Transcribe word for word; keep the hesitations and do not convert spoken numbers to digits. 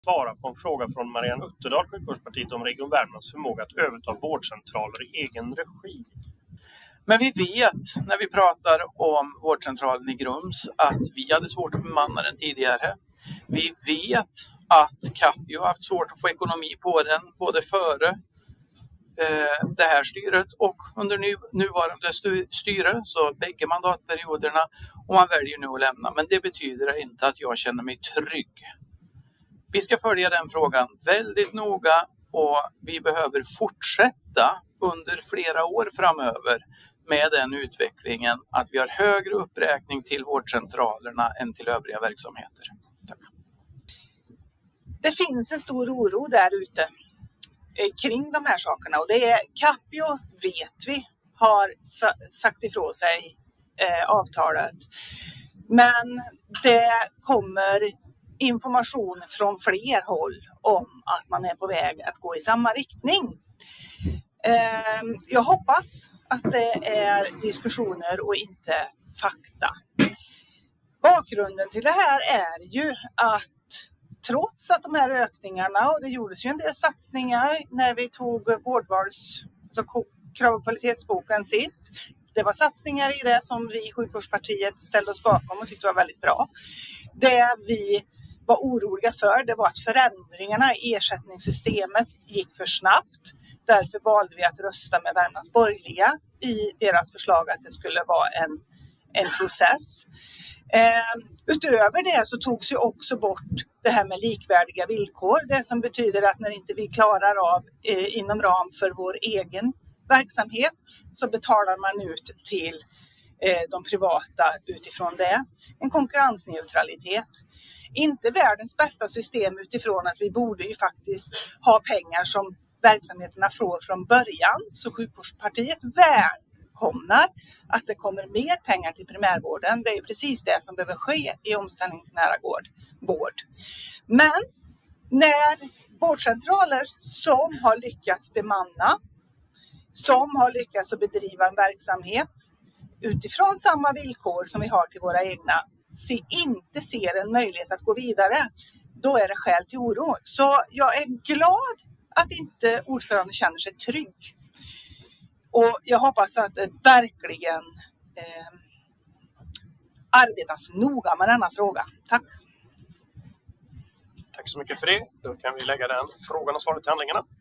svara på en fråga från Marianne Utterdal, Sjukvårdspartiet, om Region Värmlands förmåga att överta vårdcentraler i egen regi. Men vi vet, när vi pratar om vårdcentralen i Grums, att vi hade svårt att bemanna den tidigare. Vi vet att Capio har haft svårt att få ekonomi på den, både före eh, det här styret och under nu, nuvarande styre, så bägge mandatperioderna, och man väljer nu att lämna. Men det betyder inte att jag känner mig trygg. Vi ska följa den frågan väldigt noga och vi behöver fortsätta under flera år framöver med den utvecklingen att vi har högre uppräkning till vårdcentralerna än till övriga verksamheter. Tack. Det finns en stor oro där ute kring de här sakerna, och det är Capio, vet vi, har sagt ifrån sig eh, avtalet. Men det kommer information från fler håll om att man är på väg att gå i samma riktning. Eh, jag hoppas att det är diskussioner och inte fakta. Bakgrunden till det här är ju att trots att de här ökningarna, och det gjordes ju en del satsningar när vi tog vårdvals, alltså krav- och kvalitetsboken sist. Det var satsningar i det som vi i Sjukvårdspartiet ställde oss bakom och tyckte var väldigt bra. Det vi var oroliga för, det var att förändringarna i ersättningssystemet gick för snabbt. Därför valde vi att rösta med Värmlands borgerliga i deras förslag att det skulle vara en, en process. Eh, utöver det så togs ju också bort det här med likvärdiga villkor. Det som betyder att när inte vi klarar av eh, inom ram för vår egen verksamhet så betalar man ut till eh, de privata utifrån det. En konkurrensneutralitet. Inte världens bästa system utifrån att vi borde ju faktiskt ha pengar som verksamheterna får från början. Så Sjukvårdspartiet välkomnar att det kommer mer pengar till primärvården. Det är precis det som behöver ske i omställning till nära vård. Men när vårdcentraler som har lyckats bemanna, som har lyckats att bedriva en verksamhet utifrån samma villkor som vi har till våra egna, se, inte ser en möjlighet att gå vidare, då är det skäl till oro. Så jag är glad att inte ordförande känner sig trygg. Och jag hoppas att det verkligen eh, arbetas noga med denna fråga. Tack. Tack så mycket för det. Då kan vi lägga den frågan och svaret till handlingarna.